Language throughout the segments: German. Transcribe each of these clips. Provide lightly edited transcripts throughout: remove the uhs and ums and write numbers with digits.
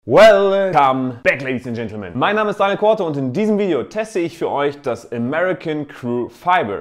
Welcome back, Ladies and Gentlemen. Mein Name ist Daniel Korte und in diesem Video teste ich für euch das American Crew Fiber.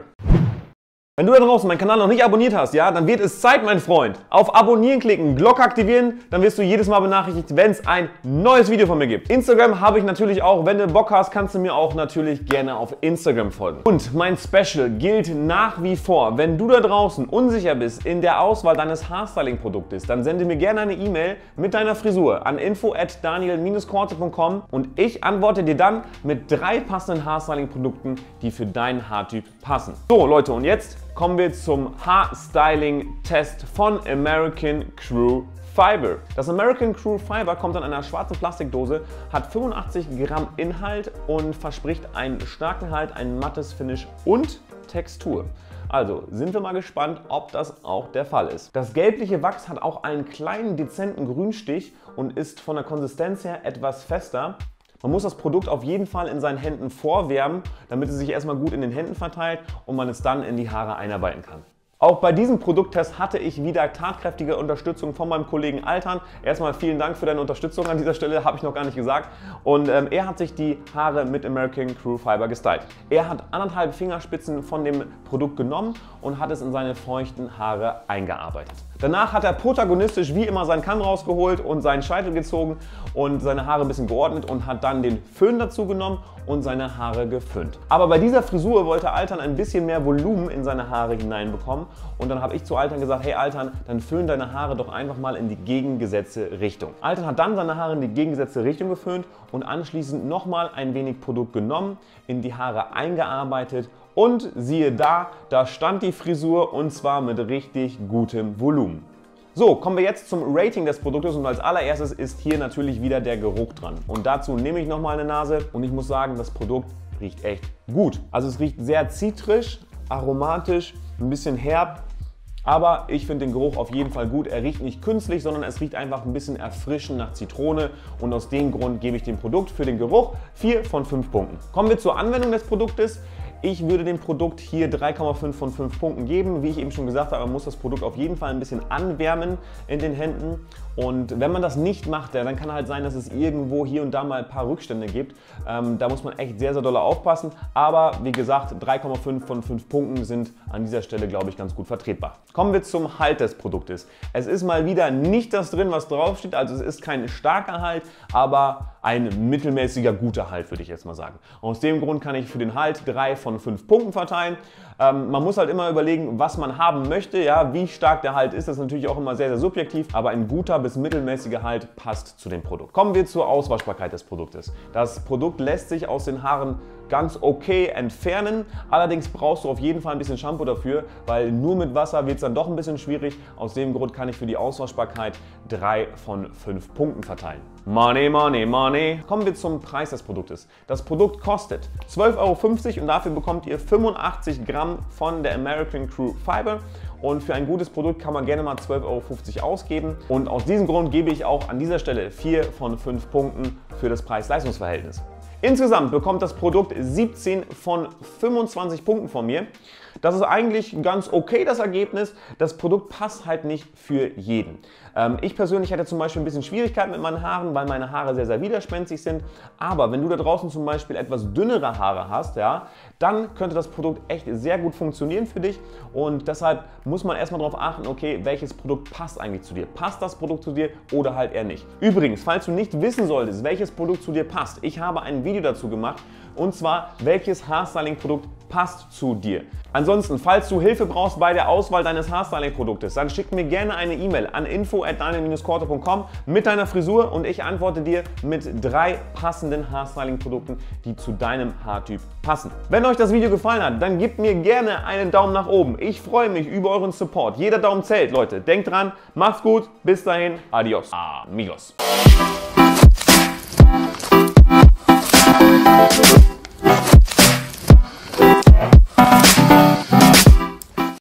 Wenn du da draußen meinen Kanal noch nicht abonniert hast, ja, dann wird es Zeit, mein Freund. Auf Abonnieren klicken, Glocke aktivieren, dann wirst du jedes Mal benachrichtigt, wenn es ein neues Video von mir gibt. Instagram habe ich natürlich auch. Wenn du Bock hast, kannst du mir auch natürlich gerne auf Instagram folgen. Und mein Special gilt nach wie vor. Wenn du da draußen unsicher bist in der Auswahl deines Haarstyling-Produktes, dann sende mir gerne eine E-Mail mit deiner Frisur an info@daniel-korte.com und ich antworte dir dann mit 3 passenden Haarstyling-Produkten, die für deinen Haartyp passen. So Leute, und jetzt kommen wir zum Haarstyling-Test von American Crew Fiber. Das American Crew Fiber kommt in einer schwarzen Plastikdose, hat 85 Gramm Inhalt und verspricht einen starken Halt, ein mattes Finish und Textur. Also sind wir mal gespannt, ob das auch der Fall ist. Das gelbliche Wachs hat auch einen kleinen dezenten Grünstich und ist von der Konsistenz her etwas fester. Man muss das Produkt auf jeden Fall in seinen Händen vorwärmen, damit es sich erstmal gut in den Händen verteilt und man es dann in die Haare einarbeiten kann. Auch bei diesem Produkttest hatte ich wieder tatkräftige Unterstützung von meinem Kollegen Altan. Erstmal vielen Dank für deine Unterstützung an dieser Stelle, habe ich noch gar nicht gesagt. Und er hat sich die Haare mit American Crew Fiber gestylt. Er hat 1,5 Fingerspitzen von dem Produkt genommen und hat es in seine feuchten Haare eingearbeitet. Danach hat er protagonistisch wie immer seinen Kamm rausgeholt und seinen Scheitel gezogen und seine Haare ein bisschen geordnet und hat dann den Föhn dazu genommen und seine Haare geföhnt. Aber bei dieser Frisur wollte Altan ein bisschen mehr Volumen in seine Haare hineinbekommen und dann habe ich zu Altan gesagt, hey Altan, dann föhn deine Haare doch einfach mal in die gegengesetzte Richtung. Altan hat dann seine Haare in die gegengesetzte Richtung geföhnt und anschließend nochmal ein wenig Produkt genommen, in die Haare eingearbeitet. Und siehe da, da stand die Frisur und zwar mit richtig gutem Volumen. So, kommen wir jetzt zum Rating des Produktes und als allererstes ist hier natürlich wieder der Geruch dran. Und dazu nehme ich nochmal eine Nase und ich muss sagen, das Produkt riecht echt gut. Also es riecht sehr zitrisch, aromatisch, ein bisschen herb. Aber ich finde den Geruch auf jeden Fall gut. Er riecht nicht künstlich, sondern es riecht einfach ein bisschen erfrischend nach Zitrone. Und aus dem Grund gebe ich dem Produkt für den Geruch 4 von 5 Punkten. Kommen wir zur Anwendung des Produktes. Ich würde dem Produkt hier 3,5 von 5 Punkten geben. Wie ich eben schon gesagt habe, man muss das Produkt auf jeden Fall ein bisschen anwärmen in den Händen. Und wenn man das nicht macht, dann kann halt sein, dass es irgendwo hier und da mal ein paar Rückstände gibt. Da muss man echt sehr, sehr doll aufpassen. Aber wie gesagt, 3,5 von 5 Punkten sind an dieser Stelle, glaube ich, ganz gut vertretbar. Kommen wir zum Halt des Produktes. Es ist mal wieder nicht das drin, was draufsteht. Also es ist kein starker Halt, aber ein mittelmäßiger guter Halt, würde ich jetzt mal sagen. Aus dem Grund kann ich für den Halt 3 von 5 Punkten verteilen. Man muss halt immer überlegen, was man haben möchte, ja, wie stark der Halt ist. Das ist natürlich auch immer sehr, sehr subjektiv, aber ein guter bis mittelmäßiger Halt passt zu dem Produkt. Kommen wir zur Auswaschbarkeit des Produktes. Das Produkt lässt sich aus den Haaren ganz okay entfernen. Allerdings brauchst du auf jeden Fall ein bisschen Shampoo dafür, weil nur mit Wasser wird es dann doch ein bisschen schwierig. Aus dem Grund kann ich für die Auswaschbarkeit 3 von 5 Punkten verteilen. Money, money, money. Kommen wir zum Preis des Produktes. Das Produkt kostet 12,50 € und dafür bekommt ihr 85 Gramm von der American Crew Fiber. Und für ein gutes Produkt kann man gerne mal 12,50 € ausgeben. Und aus diesem Grund gebe ich auch an dieser Stelle 4 von 5 Punkten für das Preis-Leistungs-Verhältnis. Insgesamt bekommt das Produkt 17 von 25 Punkten von mir. Das ist eigentlich ganz okay, das Ergebnis. Das Produkt passt halt nicht für jeden. Ich persönlich hatte zum Beispiel ein bisschen Schwierigkeiten mit meinen Haaren, weil meine Haare sehr, sehr widerspenstig sind. Aber wenn du da draußen zum Beispiel etwas dünnere Haare hast, ja, dann könnte das Produkt echt sehr gut funktionieren für dich. Und deshalb muss man erstmal darauf achten, okay, welches Produkt passt eigentlich zu dir? Passt das Produkt zu dir oder halt eher nicht? Übrigens, falls du nicht wissen solltest, welches Produkt zu dir passt, ich habe ein Video dazu gemacht, und zwar, welches Haarstyling-Produkt passt zu dir. Ansonsten, falls du Hilfe brauchst bei der Auswahl deines Haarstyling-Produktes, dann schick mir gerne eine E-Mail an info@daniel-korte.com mit deiner Frisur und ich antworte dir mit 3 passenden Haarstyling-Produkten, die zu deinem Haartyp passen. Wenn euch das Video gefallen hat, dann gebt mir gerne einen Daumen nach oben. Ich freue mich über euren Support. Jeder Daumen zählt, Leute. Denkt dran, macht's gut, bis dahin, adios, amigos.